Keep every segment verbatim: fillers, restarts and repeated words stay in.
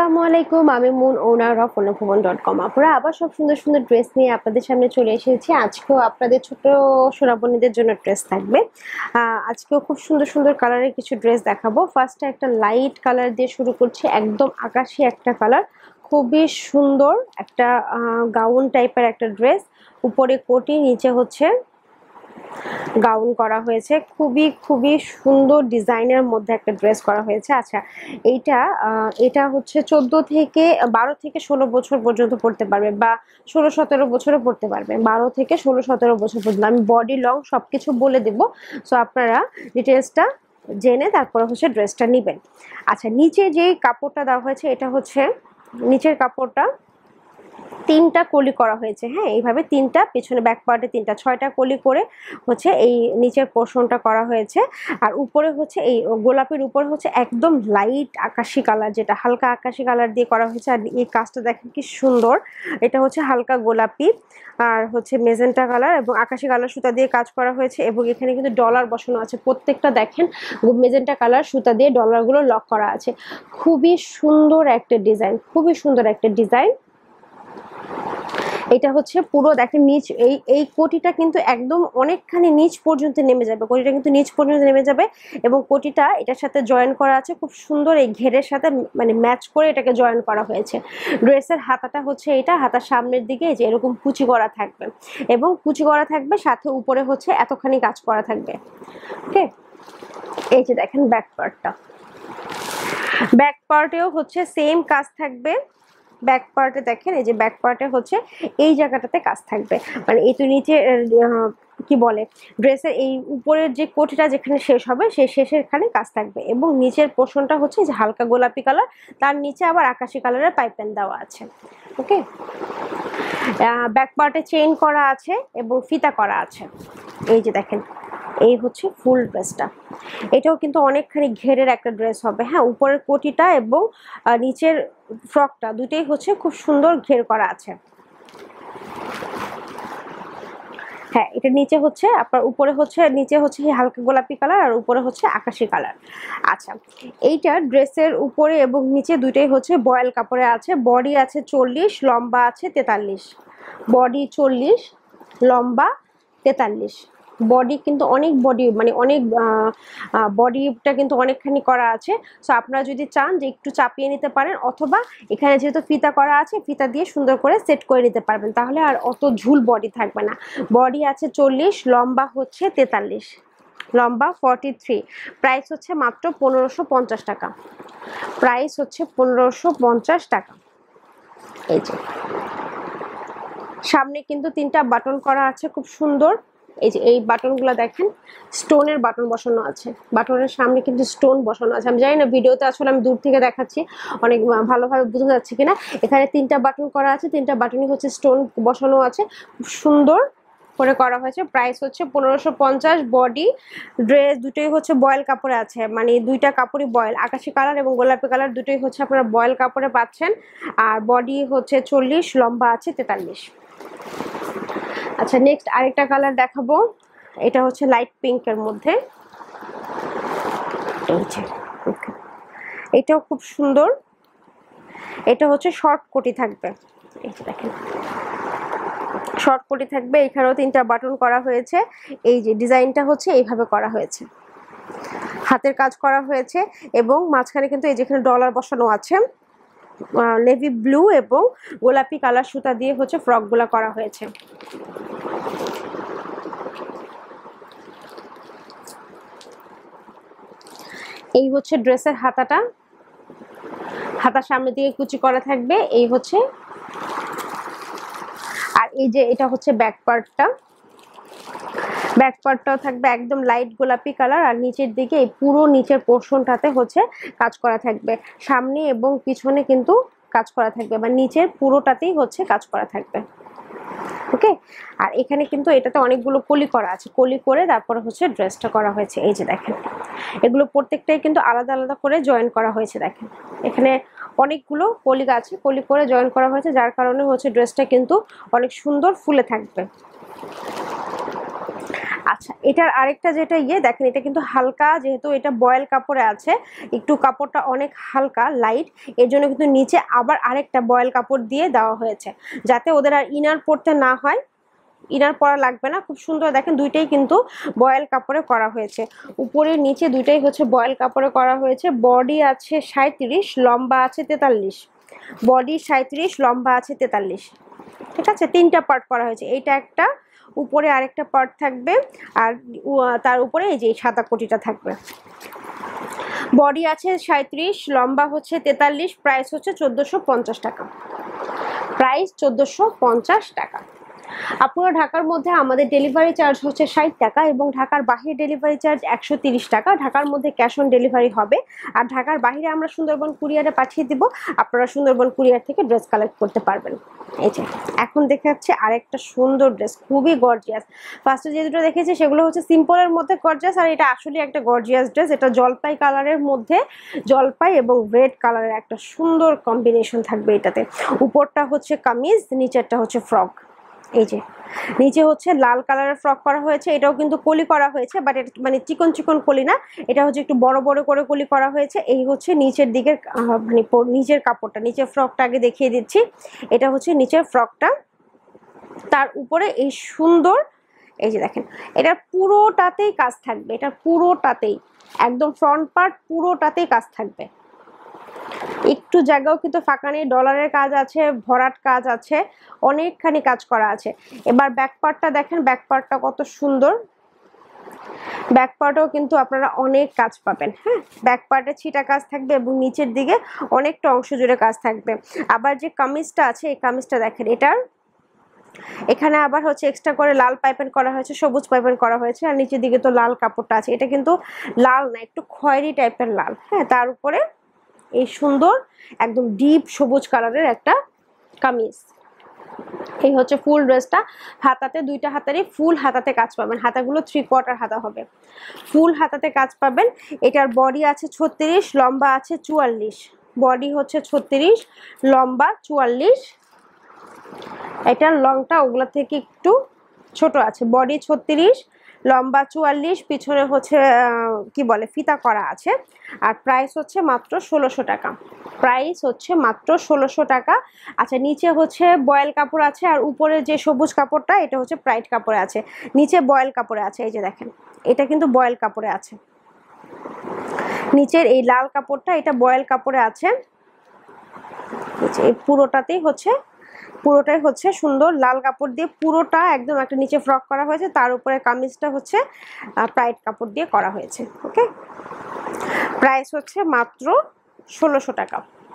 আসসালামু আলাইকুম, আমি Moon, owner of Anubhabon dot com. আপনারা আবার সব সুন্দর সুন্দর ড্রেস নিয়ে আপনাদের সামনে চলে এসেছি। আজকেও আপনাদের ছোট সোনামণিদের জন্য ড্রেস থাকবে। আজকেও খুব সুন্দর সুন্দর কালারের কিছু ড্রেস দেখাবো। ফার্স্টে একটা লাইট কালার দিয়ে শুরু করছি, একদম আকাশি একটা কালার, খুবই সুন্দর একটা গাউন টাইপের একটা ড্রেস। উপরে কোটি, নিচে হচ্ছে গাউন করা হয়েছে, খুবই খুবই সুন্দর ডিজাইনের মধ্যে একটা ড্রেস করা হয়েছে। আচ্ছা, এইটা এটা হচ্ছে চোদ্দ থেকে বারো থেকে ষোলো বছর পর্যন্ত পড়তে পারবে, বা ষোলো সতেরো বছরও পড়তে পারবে। বারো থেকে ষোলো সতেরো বছর পর্যন্ত আমি বডি লং সব কিছু বলে দেবো, সো আপনারা ডিটেলসটা জেনে তারপরে হচ্ছে ড্রেসটা নেবেন। আচ্ছা, নিচে যেই কাপড়টা দেওয়া হয়েছে, এটা হচ্ছে নিচের কাপড়টা তিনটা কলি করা হয়েছে। হ্যাঁ, এইভাবে তিনটা, পেছনে ব্যাক পার্টে তিনটা, ছয়টা কলি করে হচ্ছে এই নিচের পোর্শনটা করা হয়েছে। আর উপরে হচ্ছে এই গোলাপের উপরে হচ্ছে একদম লাইট আকাশি কালার, যেটা হালকা আকাশি কালার দিয়ে করা হয়েছে। আর এই কাজটা দেখেন কি সুন্দর, এটা হচ্ছে হালকা গোলাপি আর হচ্ছে মেজেন্টা কালার এবং আকাশি কালার সুতা দিয়ে কাজ করা হয়েছে। এবং এখানে কিন্তু ডলার বসানো আছে, প্রত্যেকটা দেখেন মেজেন্টা কালার সুতা দিয়ে ডলারগুলো লক করা আছে। খুবই সুন্দর একটা ডিজাইন, খুবই সুন্দর একটা ডিজাইন। এটা হচ্ছে পুরো দেখেন নিচ, এই এই কোটিটা কিন্তু একদম অনেকখানি নিচ পর্যন্ত নেমে যাবে, কোটিটা কিন্তু নিচ পর্যন্ত নেমে যাবে এবং কোটিটা এটার সাথে জয়েন করা আছে খুব সুন্দর, এই ঘেরের সাথে মানে ম্যাচ করে এটাকে জয়েন করা হয়েছে। ড্রেসের হাতাটা হচ্ছে এটা, হাতার সামনের দিকে যে এরকম কুচি করা থাকবে এবং কুচি করা থাকবে, সাথে উপরে হচ্ছে এতখানি কাজ করা থাকবে। ওকে, এই যে দেখেন ব্যাক পার্টটা, ব্যাক পার্টেও হচ্ছে সেম কাজ থাকবে। ব্যাক পার্টে দেখেন, এই যে ব্যাক পার্টে হচ্ছে এই জায়গাটাতে কাজ থাকবে, মানে এই তো নিচে কি বলে ড্রেসের এই উপরের যে কোটিটা যেখানে শেষ হবে সেই শেষের এখানে কাজ থাকবে। এবং নিচের পোর্শনটা হচ্ছে যে হালকা গোলাপি কালার, তার নিচে আবার আকাশি কালারের পাইপেন দেওয়া আছে। ওকে, ব্যাক পার্টে চেইন করা আছে এবং ফিতা করা আছে। এই যে দেখেন, এই হচ্ছে ফুল ড্রেসটা। এটাও কিন্তু অনেকখানি ঘেরের একটা ড্রেস হবে। হ্যাঁ, উপরের কোটিটা এবং নিচের ফ্রকটা দুটোই হচ্ছে খুব সুন্দর ঘের করা আছে। হ্যাঁ, এটা নিচে হচ্ছে আপনার, উপরে হচ্ছে নিচে হচ্ছে হালকা গোলাপি কালার আর উপরে হচ্ছে আকাশি কালার। আচ্ছা, এইটা ড্রেসের উপরে এবং নিচে দুটোই হচ্ছে বয়েল কাপড়ে আছে। বডি আছে চল্লিশ, লম্বা আছে তেতাল্লিশ। বডি চল্লিশ, লম্বা তেতাল্লিশ। বডি কিন্তু অনেক বডি, মানে অনেক বডিটা কিন্তু অনেকখানি করা আছে। সো আপনারা যদি চান যে একটু চাপিয়ে নিতে পারেন, অথবা এখানে যেহেতু ফিতা করা আছে ফিতা দিয়ে সুন্দর করে সেট করে নিতে পারবেন, তাহলে আর অত ঝুল বডি থাকবে না। বডি আছে চল্লিশ, লম্বা হচ্ছে তেতাল্লিশ, লম্বা ফর্টি থ্রি। প্রাইস হচ্ছে মাত্র পনেরোশো পঞ্চাশ টাকা। প্রাইস হচ্ছে পনেরোশো পঞ্চাশ টাকা। এই যে সামনে কিন্তু তিনটা বাটন করা আছে খুব সুন্দর। এই যে এই বাটনগুলো দেখেন, স্টোনের বাটন বসানো আছে, বাটনের সামনে কিন্তু স্টোন বসানো আছে। আমি জানি না ভিডিওতে আসলে আমি দূর থেকে দেখাচ্ছি অনেক ভালোভাবে বোঝা যাচ্ছে কিনা। এখানে তিনটা বাটন করা আছে, তিনটা বাটনই হচ্ছে স্টোন বসানো আছে, খুব সুন্দর করে করা হয়েছে। প্রাইস হচ্ছে পনেরোশো পঞ্চাশ। বডি ড্রেস দুটোই হচ্ছে বয়েল কাপড়ে আছে, মানে দুইটা কাপড়ই বয়েল, আকাশি কালার এবং গোলাপি কালার দুটোই হচ্ছে আপনারা বয়েল কাপড়ে পাচ্ছেন। আর বডি হচ্ছে চল্লিশ, লম্বা আছে তেতাল্লিশ। আচ্ছা, নেক্সট আরেকটা কালার দেখাবো। এটা হচ্ছে লাইট পিঙ্কের মধ্যে, এটাও খুব সুন্দর। এটা হচ্ছে শর্ট কোটি থাকবে, এই যে দেখেন শর্ট কোটি থাকবে। এখানেও তিনটা বাটন করা হয়েছে। এই যে ডিজাইনটা হচ্ছে এইভাবে করা হয়েছে, হাতের কাজ করা হয়েছে এবং মাঝখানে কিন্তু এই যেখানে ডলার বসানো আছে, নেভি ব্লু এবং গোলাপি কালার সুতা দিয়ে হচ্ছে ফ্রকগুলা করা হয়েছে। এই হচ্ছে ড্রেসের হাতাটা, হাতার সামনে দিকে কুচি করা থাকবে। এই হচ্ছে, আর এই যে এটা হচ্ছে ব্যাক পার্টটা, ব্যাক পার্টটাও থাকবে একদম লাইট গোলাপি কালার। আর নিচের দিকে এই পুরো নিচের পোর্শনটাতে হচ্ছে কাজ করা থাকবে, সামনে এবং পিছনে কিন্তু কাজ করা থাকবে, বা নিচের পুরোটাতেই হচ্ছে কাজ করা থাকবে। ওকে, আর এখানে কিন্তু এটাতে অনেকগুলো কলি করা আছে, কলি করে তারপরে হচ্ছে ড্রেসটা করা হয়েছে। এই যে দেখেন, এগুলো প্রত্যেকটাই কিন্তু আলাদা আলাদা করে জয়েন করা হয়েছে। দেখেন এখানে অনেকগুলো কলি আছে, কলি করে জয়েন করা হয়েছে, যার কারণে হচ্ছে ড্রেসটা কিন্তু অনেক সুন্দর ফুলে থাকবে। আচ্ছা, এটার আরেকটা যেটা ইয়ে দেখেন, এটা কিন্তু হালকা, যেহেতু এটা বয়েল কাপড়ে আছে, একটু কাপড়টা অনেক হালকা লাইট, এর জন্য কিন্তু নিচে আবার আরেকটা বয়েল কাপড় দিয়ে দেওয়া হয়েছে, যাতে ওদের আর ইনার পরতে না হয়, ইনার পরা লাগবে না। খুব সুন্দর দেখেন, দুইটাই কিন্তু বয়েল কাপড়ে করা হয়েছে, উপরে নিচে দুইটাই হচ্ছে বয়েল কাপড়ে করা হয়েছে। বডি আছে সাঁইত্রিশ, লম্বা আছে তেতাল্লিশ, বডি সাঁইত্রিশ, লম্বা আছে তেতাল্লিশ, ঠিক আছে, তিনটা পার্ট করা হয়েছে। এইটা একটা, উপরে আরেকটা পার্ট থাকবে, আর তার উপরে এই যে সাদা কোটিটা থাকবে। বডি আছে সাঁইত্রিশ, লম্বা হচ্ছে তেতাল্লিশ, প্রাইস হচ্ছে চোদ্দোশো পঞ্চাশ টাকা, প্রাইস চোদ্দোশো পঞ্চাশ টাকা। আপনারা ঢাকার মধ্যে আমাদের ডেলিভারি চার্জ হচ্ছে ষাট টাকা এবং ঢাকার বাহিরে ডেলিভারি চার্জ একশো তিরিশ টাকা। ঢাকার মধ্যে ক্যাশ অন ডেলিভারি হবে, আর ঢাকার বাহিরে আমরা সুন্দরবন কুরিয়ারে পাঠিয়ে দিব, আপনারা সুন্দরবন কুরিয়ার থেকে ড্রেস কালেক্ট করতে পারবেন। এই যে এখন দেখাচ্ছে আরেকটা সুন্দর ড্রেস, খুবই গর্জিয়াস। ফার্স্টে যে দুটো দেখেছি সেগুলো হচ্ছে সিম্পলের মধ্যে গর্জিয়াস, আর এটা আসলে একটা গর্জিয়াস ড্রেস। এটা জলপাই কালারের মধ্যে, জলপাই এবং রেড কালারের একটা সুন্দর কম্বিনেশন থাকবে এটাতে। উপরটা হচ্ছে কামিজ, নিচেরটা হচ্ছে ফ্রক। এই যে নিচে হচ্ছে লাল কালারের ফ্রক করা হয়েছে, এটাও কিন্তু কলি করা হয়েছে, বাট এটা মানে চিকন চিকন কলি না, এটা হচ্ছে একটু বড় বড় করে কলি করা হয়েছে। এই হচ্ছে নিচের দিকের মানে নিচের কাপড়টা, নিচের ফ্রকটা আগে দেখিয়ে দিচ্ছি। এটা হচ্ছে নিচের ফ্রকটা, তার উপরে এই সুন্দর, এই যে দেখেন, এটার পুরোটাতেই কাজ থাকবে, এটা পুরোটাতেই একদম ফ্রন্ট পার্ট পুরোটাতেই কাজ থাকবে, একটু জায়গাও কিন্তু ফাঁকা নেই, ডলারের কাজ আছে, ভরাট কাজ আছে, অনেকখানি কাজ করা আছে। এবার ব্যাক পার্টটা দেখেন, ব্যাক পার্টটা কত সুন্দর, ব্যাক পার্টেও কিন্তু আপনারা অনেক কাজ পাবেন। হ্যাঁ, ব্যাক পার্টে ছিটা কাজ থাকবে এবং নিচের দিকে অনেকটা অংশ জুড়ে কাজ থাকবে। আবার যে কামিজটা আছে, এই কামিজটা দেখেন, এটার এখানে আবার হচ্ছে এক্সট্রা করে লাল পাইপিং করা হয়েছে, সবুজ পাইপিং করা হয়েছে, আর নিচের দিকে তো লাল কাপড়টা আছে, এটা কিন্তু লাল না, একটু খয়েরি টাইপের লাল। হ্যাঁ, তার উপরে এই সুন্দর একদম ডিপ সবুজ কালারের একটা কামিজ। এই হচ্ছে ফুল ড্রেসটা। হাতাতে দুইটা হাতারই ফুল হাতাতে কাজ পাবেন, হাতাগুলো থ্রি কোয়ার্টার হাতা হবে, ফুল হাতাতে কাজ পাবেন। এটার বডি আছে ছত্রিশ, লম্বা আছে চুয়াল্লিশ, বডি হচ্ছে ছত্রিশ, লম্বা চুয়াল্লিশ। এটার লংটা ওগুলো থেকে একটু ছোট আছে, বডি ছত্রিশ, লম্বা চুয়াল্লিশ, পিছনে হচ্ছে কি বলে ফিতা করা আছে, আর প্রাইস হচ্ছে মাত্র ষোলোশো টাকা, প্রাইস হচ্ছে মাত্র ষোলোশো টাকা। আচ্ছা, নিচে হচ্ছে বয়েল কাপড় আছে, আর উপরে যে সবুজ কাপড়টা এটা হচ্ছে প্রাইড কাপড়ে আছে, নিচে বয়েল কাপড়ে আছে। এই যে দেখেন, এটা কিন্তু বয়েল কাপড়ে আছে, নিচের এই লাল কাপড়টা এটা বয়েল কাপড়ে আছে। এই পুরোটাতেই হচ্ছে পুরোটাই হচ্ছে সুন্দর লাল কাপড় দিয়ে পুরোটা একদম একটা নিচে ফ্রক করা হয়েছে, তার উপরে কামিজটা হচ্ছে প্রাইড কাপড় দিয়ে করা হয়েছে। ওকে, প্রাইস হচ্ছে মাত্র ষোলোশো টাকা।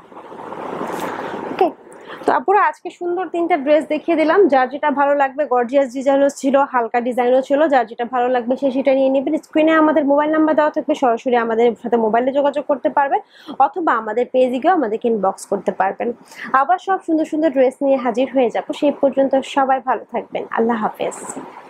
ওকে, তো আপুরা আজকে সুন্দর তিনটা ড্রেস দেখিয়ে দিলাম, যার যেটা ভালো লাগবে, গর্জিয়াস ডিজাইনও ছিল, হালকা ডিজাইনও ছিল, যার যেটা ভালো লাগবে সে সেটা নিয়ে নেবেন। স্ক্রিনে আমাদের মোবাইল নাম্বার দেওয়া থাকবে, সরাসরি আমাদের সাথে মোবাইলে যোগাযোগ করতে পারবেন, অথবা আমাদের পেজে গিয়েও আমাদেরকে ইনবক্স করতে পারবেন। আবার সব সুন্দর সুন্দর ড্রেস নিয়ে হাজির হয়ে যাবো, সেই পর্যন্ত সবাই ভালো থাকবেন, আল্লাহ হাফেজ।